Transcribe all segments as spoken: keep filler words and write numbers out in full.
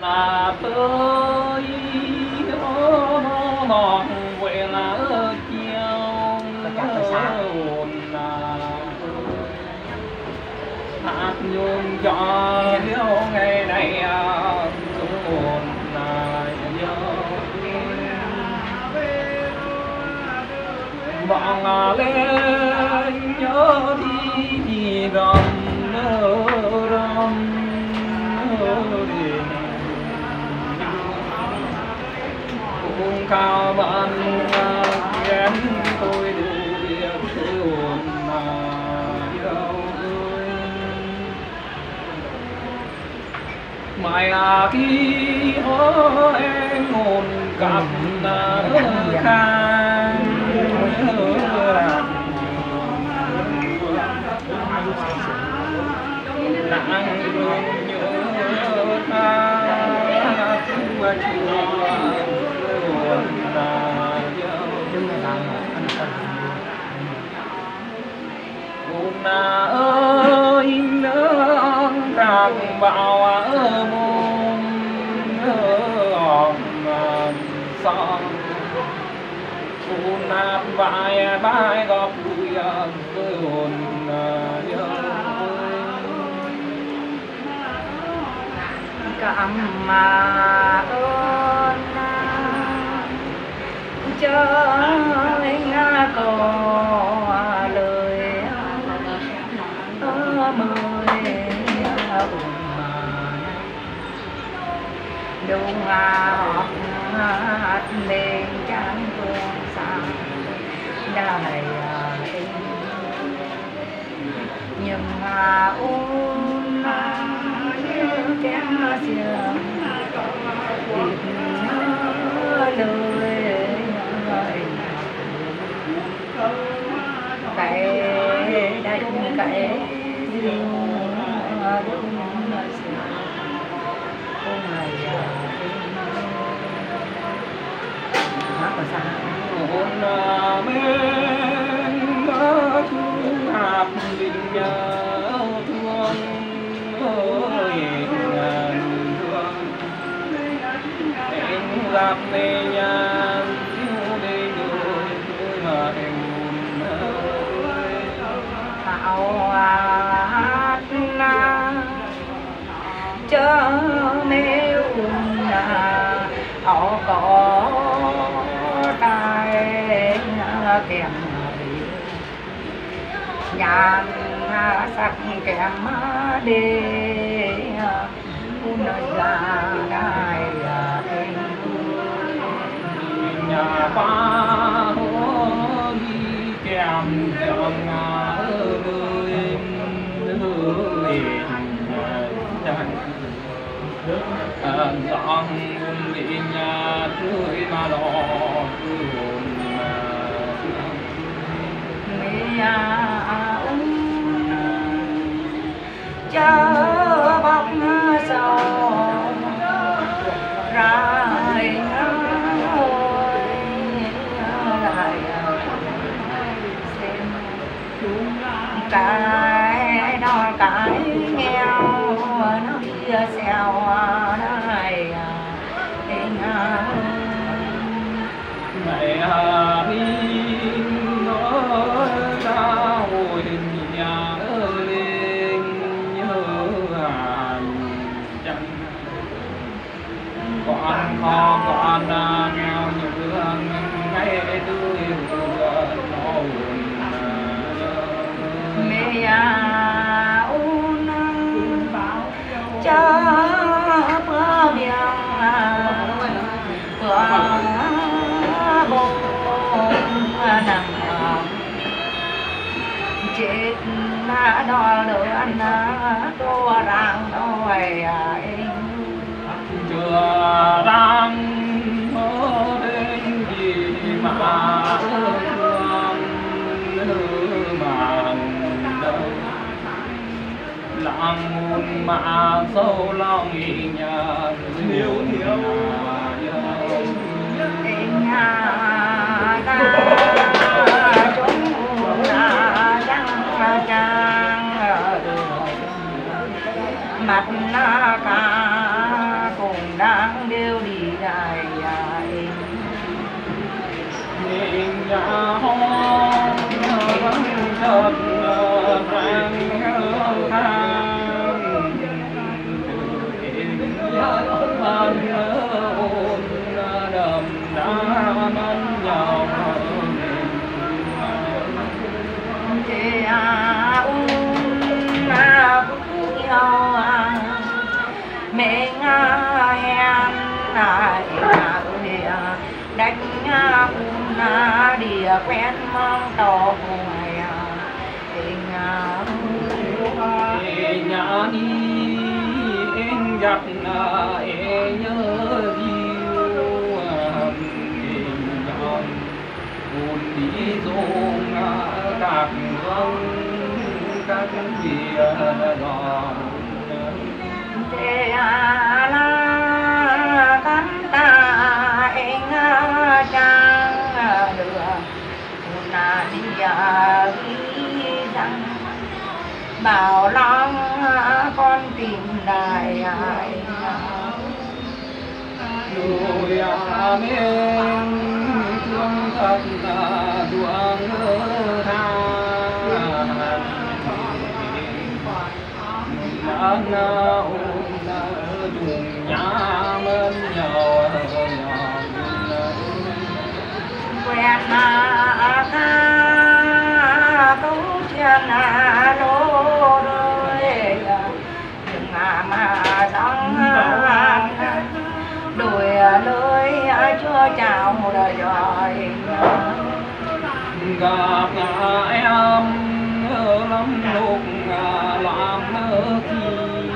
là tới mòn quê là chiều hồn là hát nhung cho liêu ngày này hồn là vọng lên nhớ đi thì rầm rầm cũng cao ban kén tôi đủ việc hồn mà yêu ơi mai à khi hứa em hồn gặp khang nặng đường nhớ ta chúa chúa buồn là buồn ơi nỡ rằng vào ở môn son buồn nát vai vai gọt bụi với hồn cảm mà ơn cho anh có lời mời đúng hát lên trắng phương xa đại nhưng mà ôn như kém giường ít nhớ lời cái đánh cái riêng đúng hôm nay hát còn sao hồn men mơ chung hạt tình nhớ thương ơi ngàn thương em gặp này nhà yêu đây người mà em ơi thảo hát na chớ nếu là họ có tai kèm nhàn sắc kèm đi nơi là đại nhà ba đi kèm dòng ơi ơi dọn đi nhà tươi mà lo hồn mẹ ung chớ bóc sầu ra cái đó cái nghèo nó kia xèo này tình mẹ đi nói ra hồi nhà lên nhớ hàn chân con kho con nghèo như ngay tươi hồn mẹ ôn cho bữa miệng bữa bông nằm chết đo lửa đo ràng đôi chưa đang mơ đến gì mà thương mà đâu lặng muôn mà sâu lòng ý nhà thiếu thiếu tình ta chúng ta trăng trăng mặt ca cùng đang đều đi dài dài nhìn nhà hôn vẫn chợt rang thang ơn ôn đầm đá mân nhau thế à un à cũng nhau à mẹ nga hen à à ơi à đánh nga un à đi quen mang tò hoài à tình à nhà đi em giặc là em nhớ yêu em nhon buồn đi dông các hương các bia giòn thế à la cắn ta em trang đưa na đi à ghi rằng bảo long con tìm lại ai rồi à men thương thật là duong tha đã nào dùng nhà bên nhau quen à ca câu chuyện à lô đời đừng à mà rong đuổi lối chúa chào đời rồi gặp em lắm lúc làm khi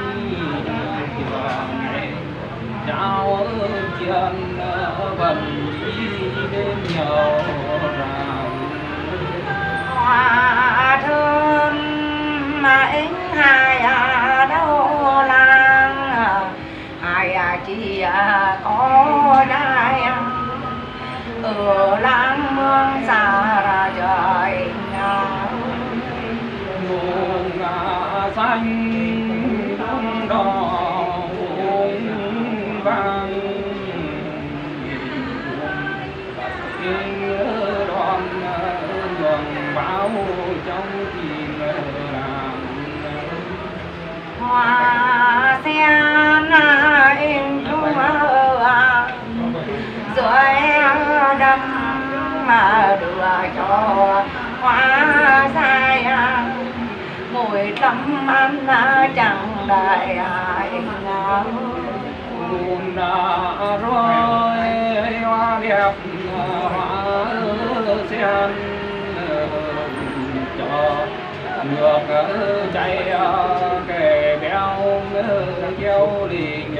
chào chuyện bần đi đến nhau rằng hoa thơm mà anh hai à đâu lang hai à chỉ à có đai ở lang mương xa ra trời nguồn xanh đông đỏ vàng nhớ đoàn đoàn báo trong tim làm hoa sen em chung ở dưới đâm mà đưa cho hoa sai mùi tâm anh chẳng đại ai nào buồn đã rồi hoa đẹp hoa sen cho ngược chạy kề béo kéo liền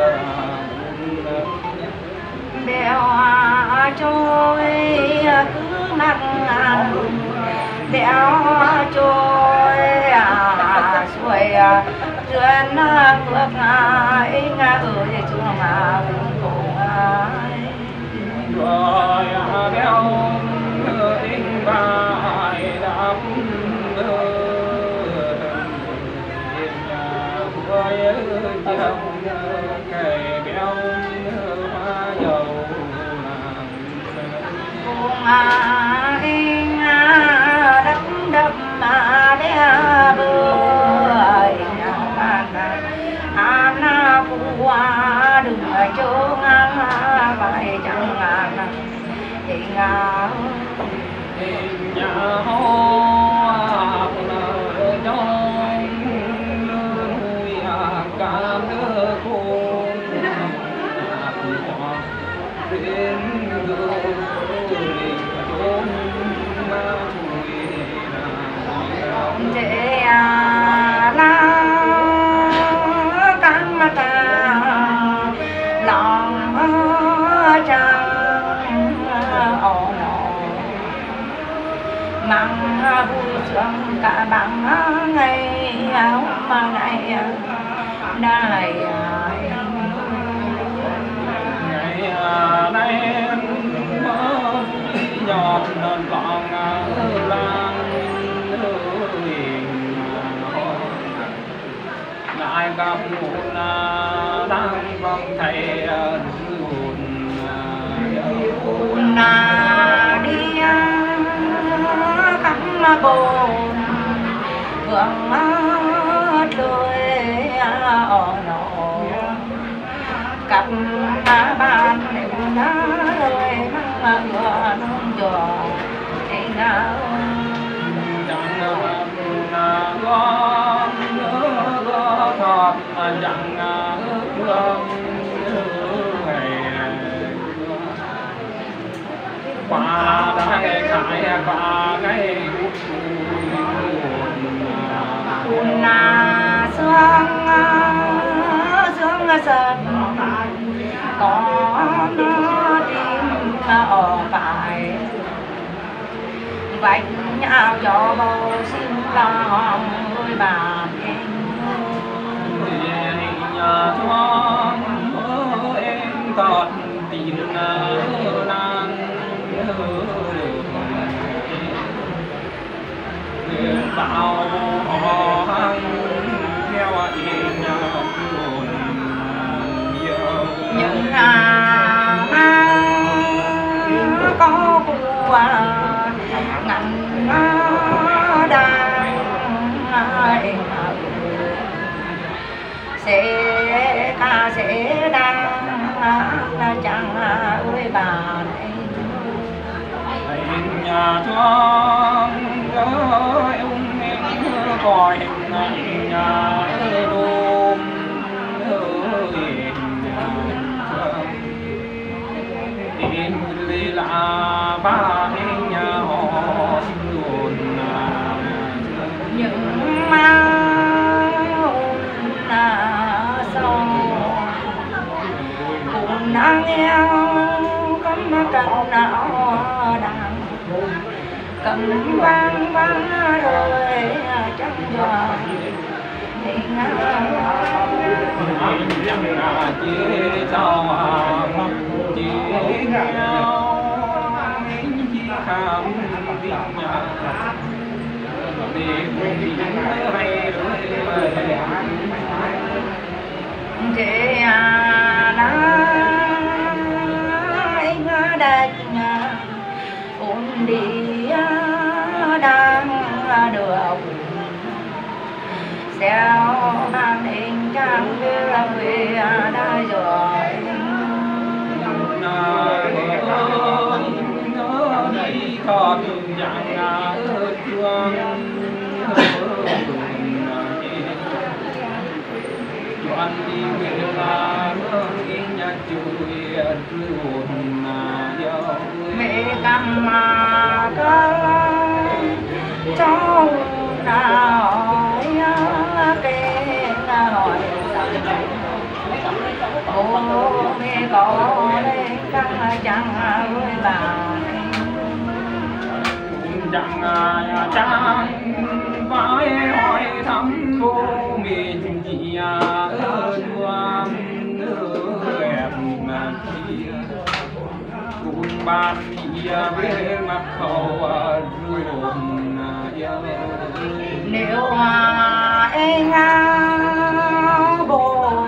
đeo trôi cứ nặng đeo trôi à xuôi chuyến phước ai nga ơi chúa mà cũng cùng ai rồi béo in bài đắp với chồng kề béo hoa dầu cùng anh đắp đắp mà đeo bơi anh phụ đừng chỗ ngang bài chẳng ngang tình nhà hoa trong nuôi cả nước khôn đến đường trốn ma chui để la căng mà ta lòng trăng ồ nổ măng vui sướng cả bằng ngày áo mà ngày đại ngày nay nhọt còn lang lại gặp một đang vòng thầy buồn là đi khắp bồn vương lưới ở nổ cặp ban đêm lá lưới măng ngựa nông chùa đi ngao con nhớ thọt chẳng thương qua đây khai qua cái buồn là sương sương sợt có tim ở phải vạch nhau cho bầu xin lòng ơi bà nhà thoáng em còn tin nan bao họ hăng theo ý nhà buồn những hà có của ngành đang sẽ ca sẽ đang chẳng ơi bà nhà thoáng ơi ông em coi nhà đôm tìm là ba nhà họ buồn những máu là sâu cùng đang eo cắm cành não đàn cầm vang vang rồi trong gió thì ngao chẳng là chỉ cho chỉ nhau chỉ khám đi nhà đi đi hay rồi thế à đã anh đã ôn đi đang được xeo mang hình trang đưa về đã rồi nó đi còn chẳng thương Doan đi về là hương nhà chui ruộng dâu mẹ cầm mà có cháu nào cái hỏi ô mẹ có đây các chẳng ơi bà chẳng chẳng phải hỏi thăm cô mình gì ơn ngoan em kia cùng ban kia với mặt khẩu ruộng nếu mà em buồn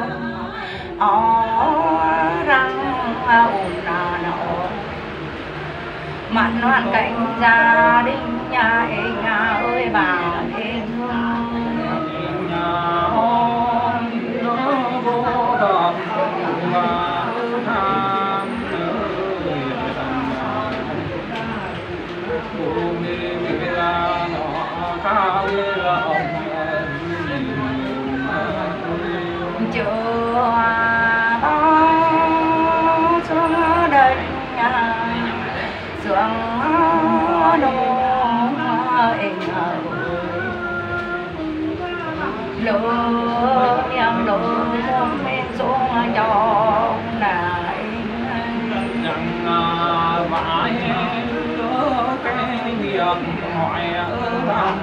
ở răng ồn là nọ mặt hoàn cảnh gia đình nhà em ơi bà em nhà hôn nó vô tận và tham cùng đi là nó cao lòng chưa bao xuống đất nhà xuống đô em lửa yang lửa muôn men xuống cho này chẳng phải cái việc hỏi ở bằng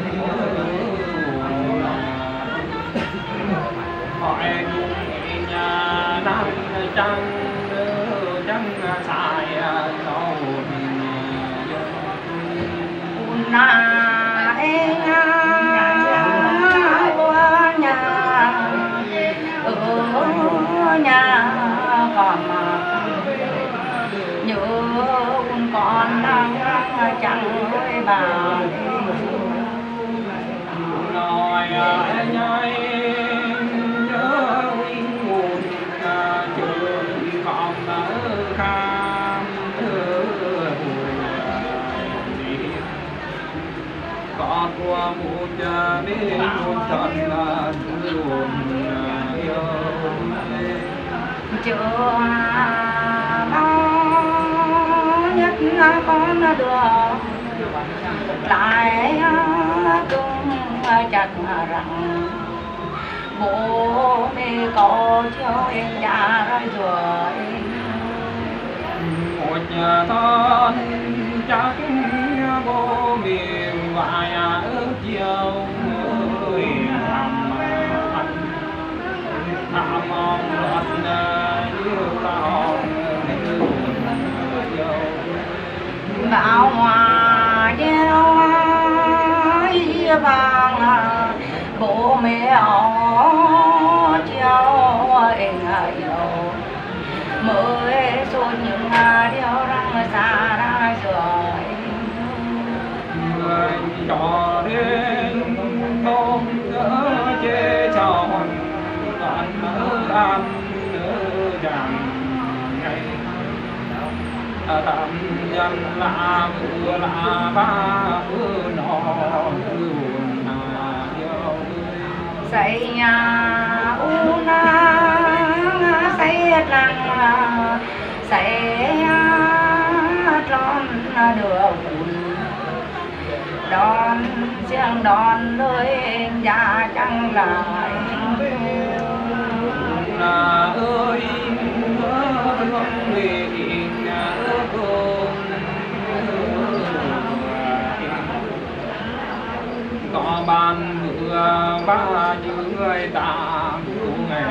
hỏi nhà đang trăng trăng xài đâu na em qua nhà ở nhà còn nhớ con đang chẳng ơi bà nói nhai nhớ nguồn trường còn kham thưa con qua một bên một thân là luôn yêu chưa nhất con được lại cũng chặt rằng bố mẹ có cho em đã rồi một nhà thân chắc bố miền vài ước chiều ơi thầm anh thầm mong anh yêu lòng bão hòa gieo vàng bố mẹ ó treo em yêu mới xuân những điều răng xa ra rồi người cho đến không ngỡ chế chồng toàn mơ ăn nữ chẳng ngày tạm nhân là vừa là ba vừa nó buồn yêu xây nhà u na xây lăng xây tròn đường đón riêng đón nơi nhà chẳng lại là ơi thương vì nhà con có ban vừa ba người ta cũng ngày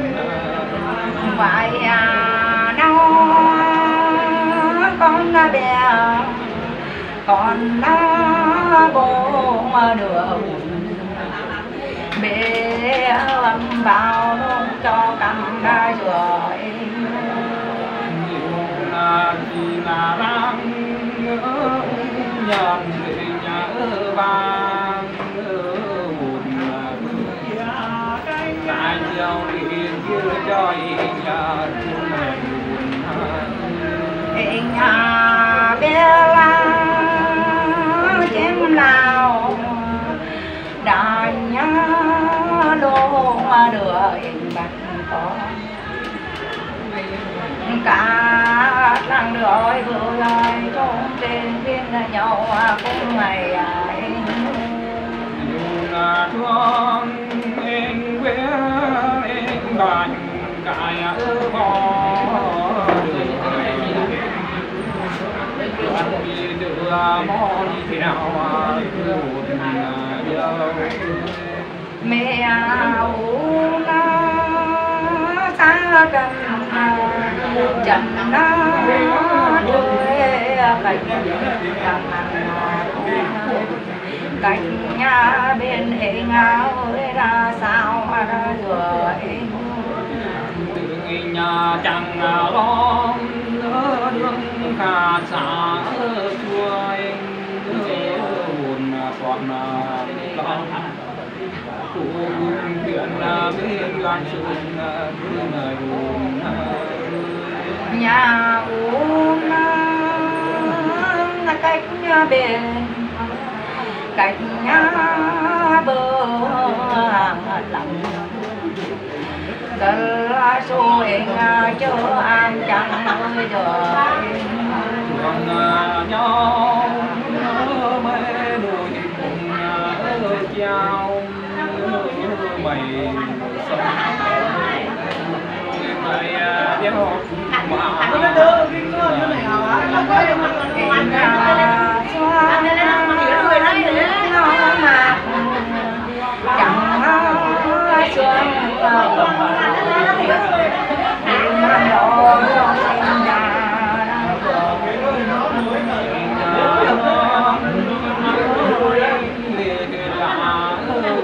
phải đâu con bé con đã bố mà được bé âm bao luôn cho cầm ra rồi là gì là đang nhận nhà vàng tại nhiều điện chưa cho nhà anh nhà bé la chém lao đã nhá lô được bạc có cả năng rồi vừa rồi trong trên viên nhau cũng ngày anh là thương em quê em bàn cài ở bò anh đi đưa mò đi theo mẹ ủ na xa gần chậm na đôi cạnh cạnh nhà bên hệ ngáo ra sao ra rồi từ nhà chẳng lo đường khá xa chuối buồn còn lo cụ chuyện là bên loan xuân cứ lời buồn nhà uống là cách nhà bên cách nhà bờ hàng lặng gần số anh chờ an chẳng ơi đời còn nhau mê đôi cùng ở trao mày sống mày đeo mà nó đưa cái người như này hả nó có em anh là xóa anh đây là mà hiểu người đấy nữa nó mà chẳng nói xuân mà đồ trong nhà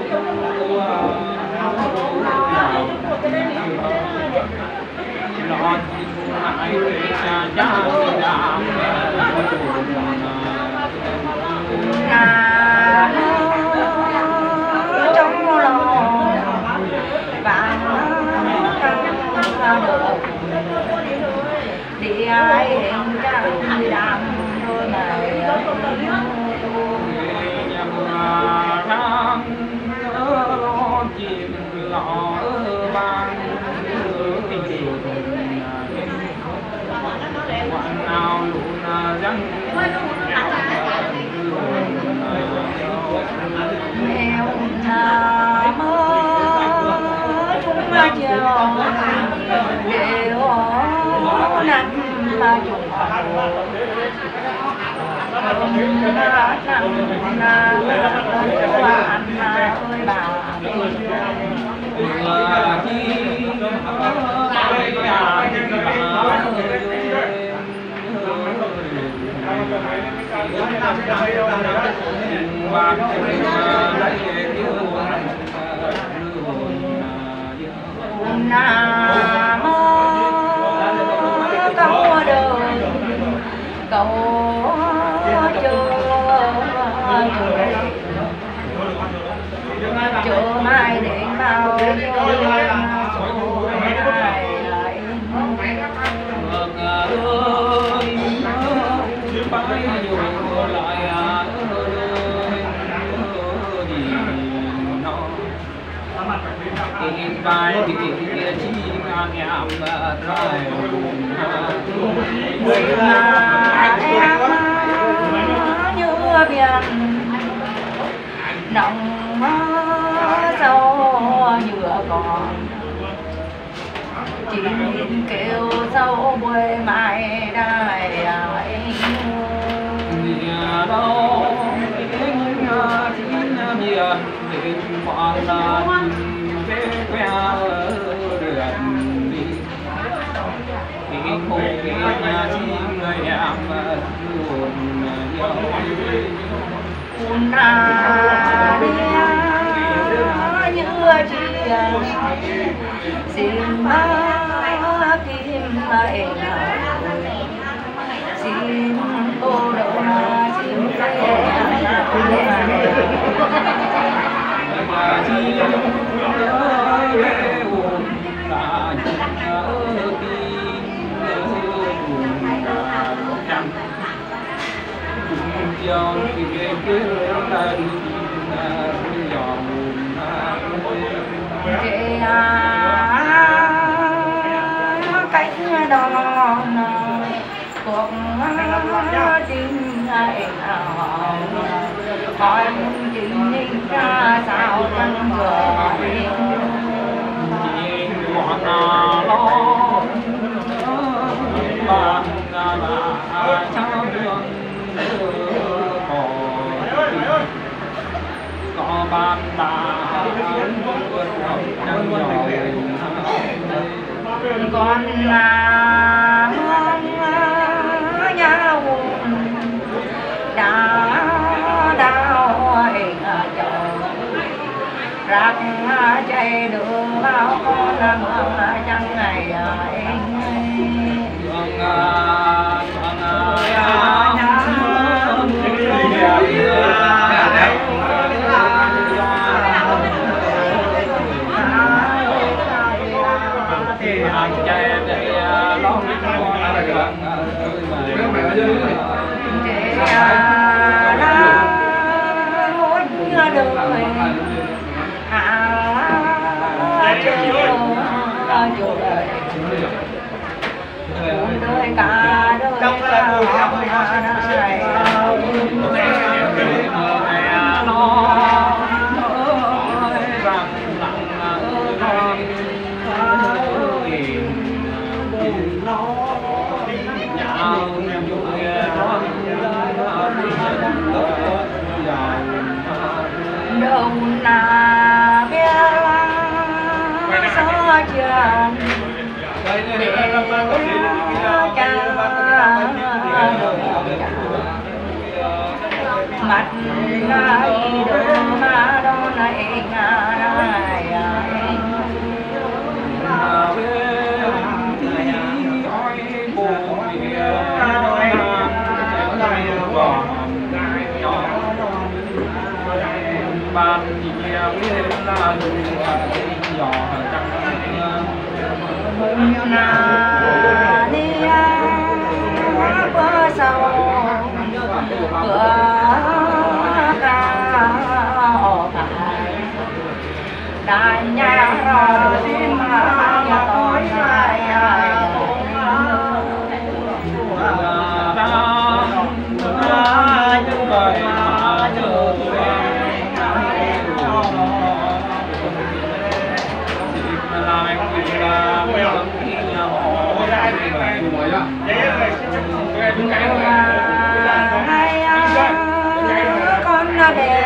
nó trong lòng vàng được đi ai hiện ra đam đôi mày chìm lọ ban quan nào luôn dân nghèo nà mơ chúng ma chiều đều nằm mà chúng na nằm na quan na ơi bà Nam câu đời câu chờ chờ mai đến bao nhiêu số này lại in vai thì kia chi ngang nhảm rồi người mà em như biển nồng sâu nhựa còn chỉ nhìn kêu sâu quê mai đài anh nhà đâu tiếng chín miền đến quan lan về quê đường đi tiếng hô tiếng nhà chim người em luôn nhau na như chia xin má kim mày xin cô đậu na xin cây cho khi cứ ta đi dọn kệ cánh đòn cuộc tin ai nào hỏi tình ninh ra sao tăng người hoàn lo bàn là cháu đường có ban ta con là nhà buồn đã đau hình chồng rạc chạy đưa bao con là mương chẳng ngày anh đời cả đời đâu na biết sao chân mặt ngay đồ mà đó này ngài là dù nhỏ chẳng na đi bữa sau bữa ra ở phải đại nhà rồi xin mà nhà tôi hai con nó đẻ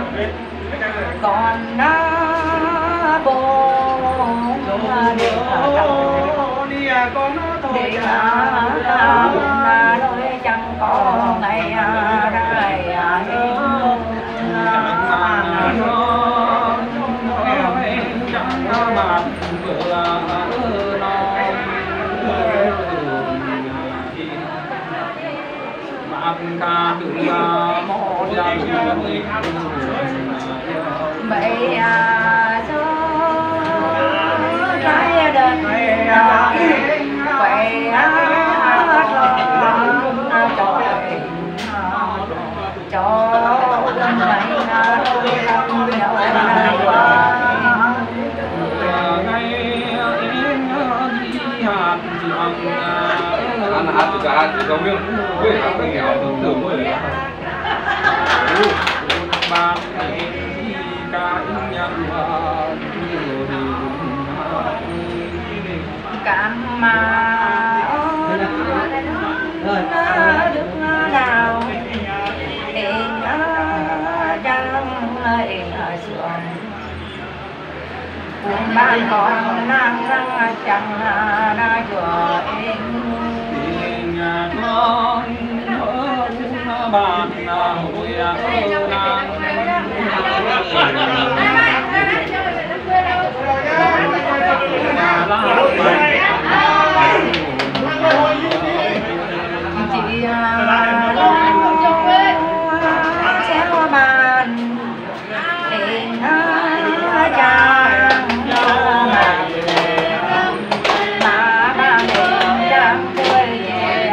con nó bố để để nói chẳng có ngày đây mấy số trái đất quay cho cho gần mấy đôi lòng nhau này qua ăn hát từ cả từ giống như quê học cái nghèo từ từ quê ba ca nhân cảm mà đức nào in trăng in sườn cùng ban còn năng răng chẳng đã chùa in con bạn hội chị xéo bàn in trăng mà ba mình trăng quê về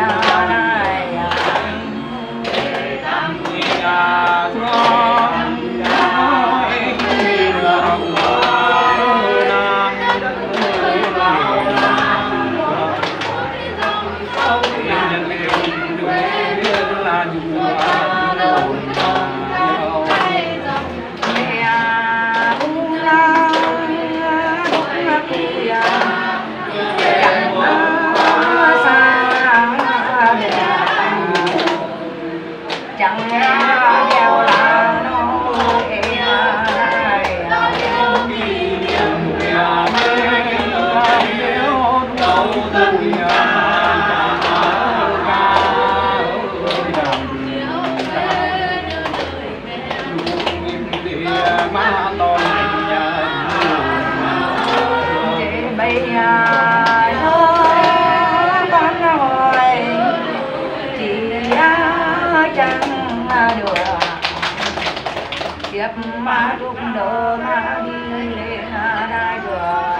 chẳng đeo là nó bây con hỏi chị chẳng được tiếp mà lúc đỡ mà đi lên đại rồi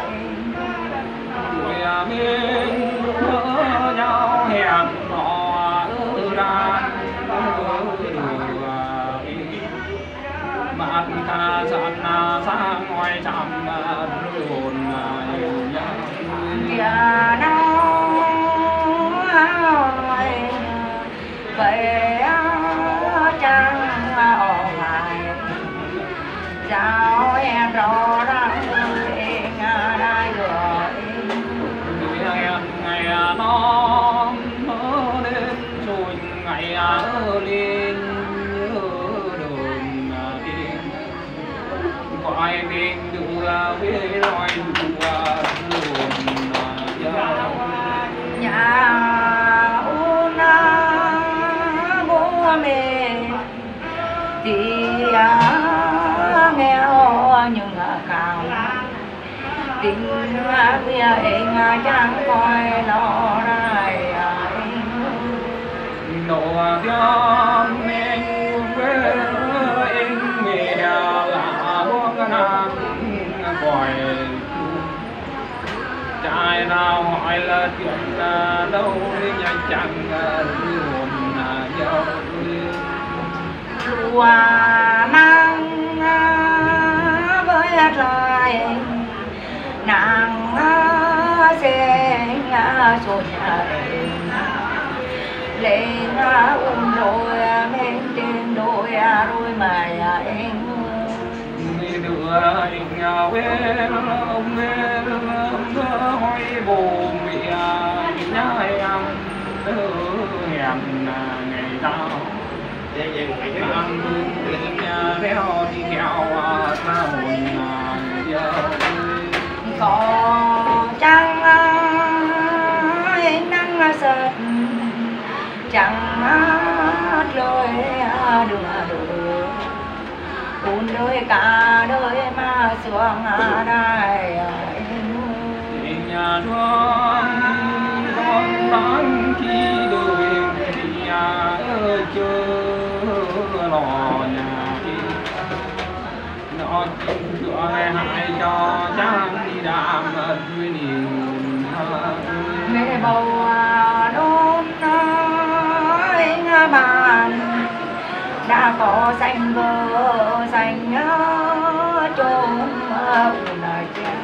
tuổi mình nhớ nhau hẹn hò ra bạn ta dặn sang ngoài chạm hồn kia nó vậy chẳng ở ngoài sao em rõ ràng em đã rồi ngày nó đến rồi ngày lên đường đi gọi mình đủ với nói đủ nhà una bố mẹ thì nghèo nhưng cao tình bia anh chẳng coi lo này nổ tiếng mình với anh mẹ là buông nàng chuyện đâu nhanh chẳng buồn nhau lùa mang với lại nàng sẽ sụt lên ôm đôi bên trên đôi đôi mày em đưa anh ngào em ông em hoài bồ mẹ nhai em hẹn ngày tao ăn nhà đeo đi theo sao giờ có trăng nắng sợt chẳng lời đường đường cuốn đời cả đời mà xuống đây nhà thương con bán khi đời nhà chưa lò nhà nó cửa hai cho trang đi đàm duy niệm mẹ bầu đón bàn đã có xanh vợ xanh trốn là chen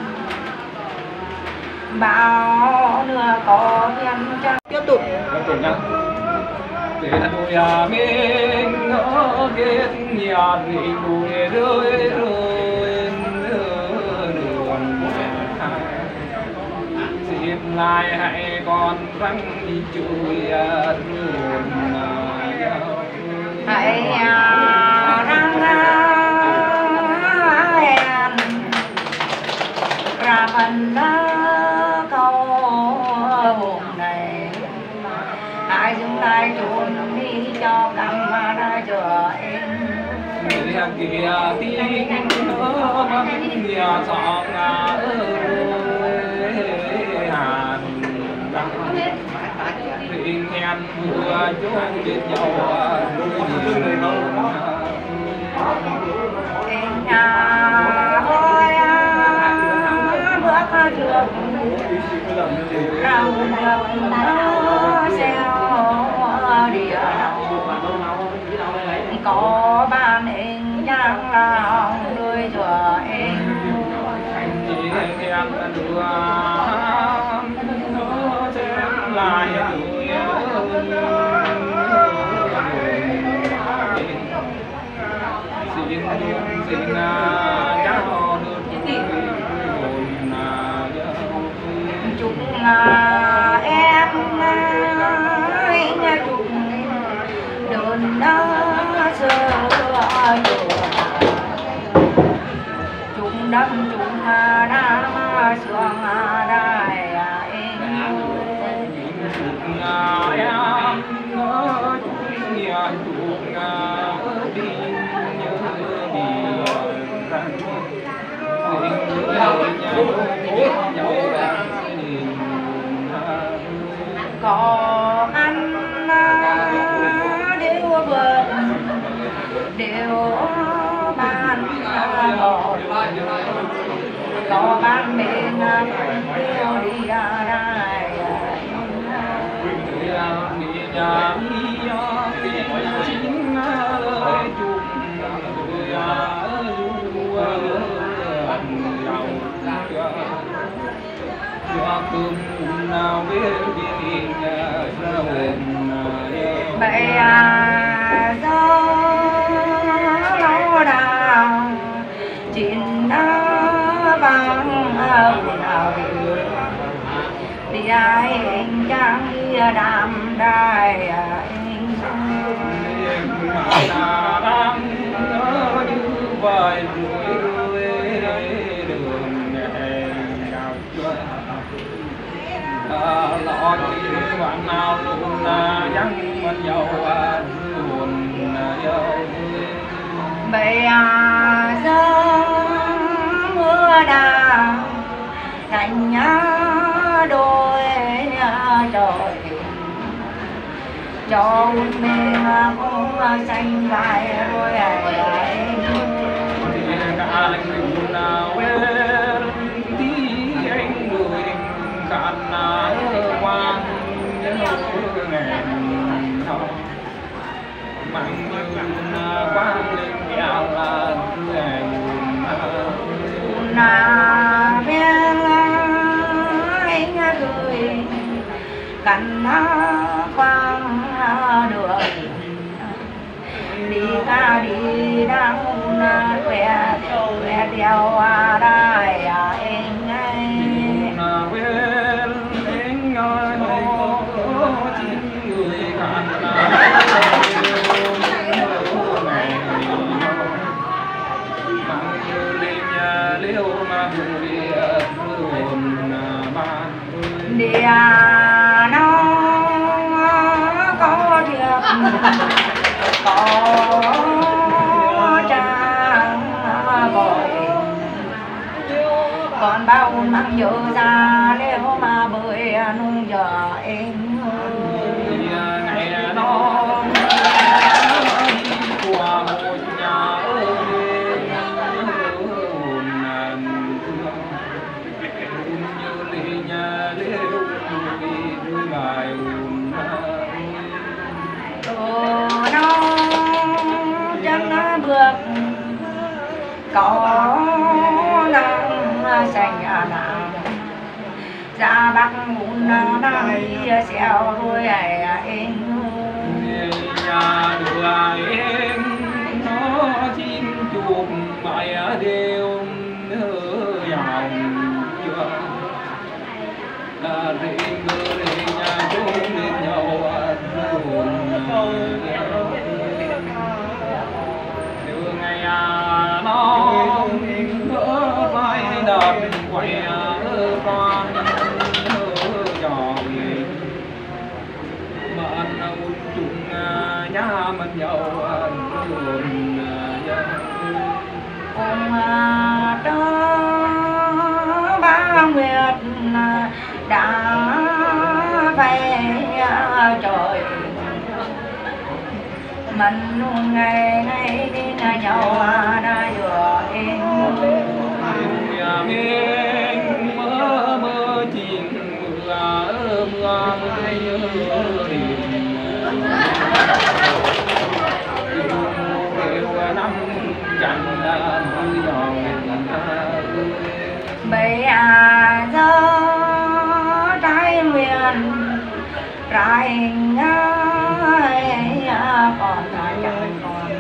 bao nữa có nhân trang tiếp tục tiếp tục nhá để đôi à mình nó kết nhà mình đôi rơi rơi đường dịp lại hãy còn răng đi chui đường hãy răng hẹn ra phần câu hồn này hãy dừng lại chốn đi cho cắm ra chờ em người kia tiếng nó bắn nhà sọ ngà hàn tình hẹn vừa chốn biết nhau đôi tình nhà ôi bước trước rau đường nó xeo địa có ban em nhang lòng đôi chùa em chỉ hẹn đưa nó xem lại xin xin cháu được chúc em anh chúc đơn sơ chúc đâm chúc đam xuống đại em em nó chúc nhà chúc đi nhớ đi có ăn đều vượt đều ban có có ban bên đều đi ra đây nhà chín lời chúc cơm nào biết đi ra hồn bậy gió lâu đào chín vàng nào đi ai anh chẳng đi đàm đài anh đang như vài buổi đường nào chưa lọ đi bạn nào luôn vắng mình dầu buồn dầu bậy gió mưa đào thành nhá đôi trời cho mình cũng xanh vai đôi ấy cả anh nào em tí anh người cạn cánh quang đường đi ca đi đang quẹ quẹ theo đài anh ấy địa nó có thiệp có trang gọi còn bao mang nhớ ra nếu mà bơi nung giờ em ngày nó qua một nhà bước có nắng xanh nắng ra bắc muốn nắng xeo đôi em nhà đưa em nó chim chuột bài đều giàu chưa là riêng người nhà chung đến nhau nó vỡ vai đợt quay con trò mà anh chung nhà mình nhau buồn cùng đó ba nguyệt đã về trời mình luôn ngày ngày đi nhau đã vừa em nhà mình mơ mơ chuyện mưa mưa mưa đều năm chẳng là mưa gió bây giờ trái miền trái ngay còn là chẳng còn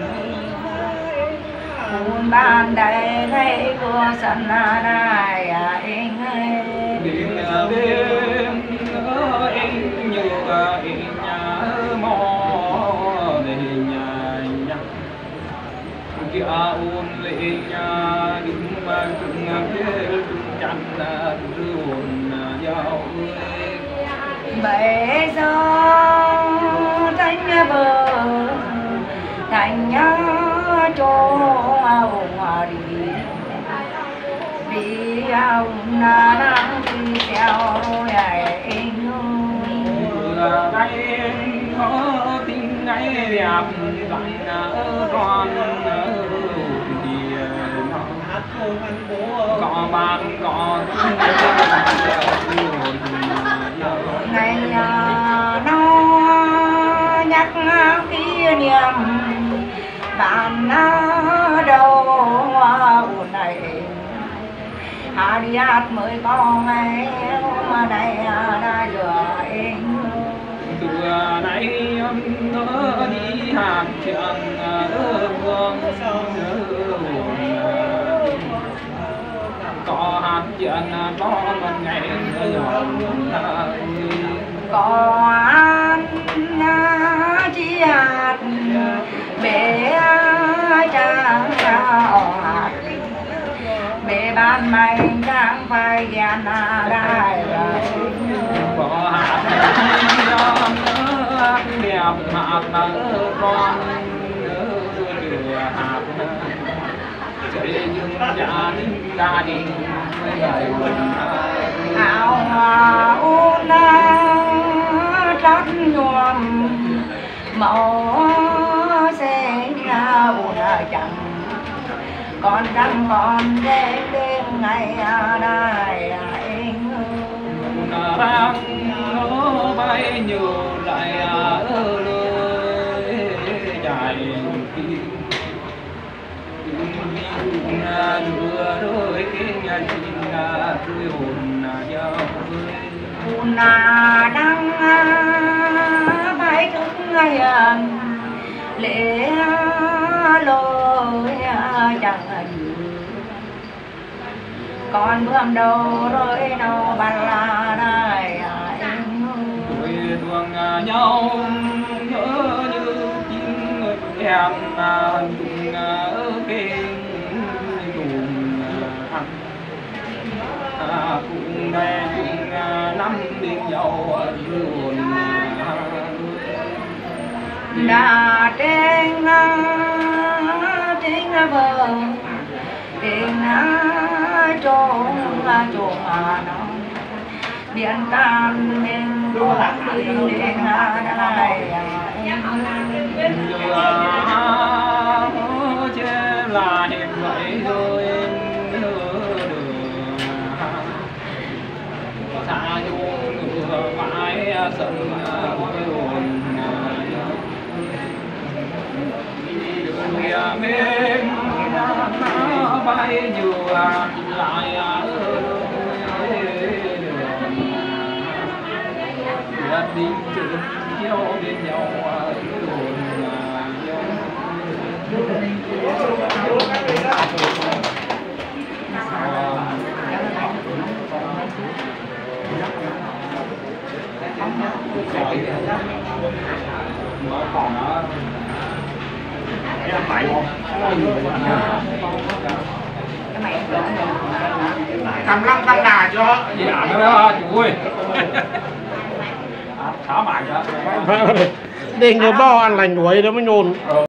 buồn ban đầy thấy của sân đài anh ơi điện đêm em như em nhà mò để nhà nhà kia ôn lệ nhà đứng mà chung kia chung chăn là buồn nhau bây giờ thành bờ thành nhớ cho ông đi đi ông na nắng đi theo anh là ngày có tin ngày đẹp bạn ở con có bạn có ngày nó nhắc kỷ niệm bạn đâu này hà đi hát mới có ngày mà đây đã giờ em từ nay nó đi hát trường ở vương có hát chuyện có một ngày nhỏ có ăn chỉ hạt bé cha hạt bé ban mày chẳng phải gian đại có hạt đẹp hạt con đưa hạt chạy nhưng gia đình gia đình áo hoa ôn trót nhuộm màu xe ôn chẳng con trăng con đêm đêm ngày đài anh đang nó bay nhiều lại lơi dài kim đưa đôi nhà chim đôi hồn nhau hồn đang hiền lễ lôi chẳng con bướm đầu rồi đâu bàn là này tuổi thương nhau nhớ như chim em cùng bên cùng ăn cùng đây cùng năm bên nhau luôn đã trên trên bờ trên trốn trốn nó điện tan mình đua đi lên đây chứ là hiện vậy rồi xa vô mãi sân buồn mình bay vừa lại đi chữ chiếu bên nhau nó còn nó cái mày không cái mày cầm lăng tăng đà cho gì làm đó chú ơi thả mày đó đền cái bo ăn lành đuổi đó mới nhồn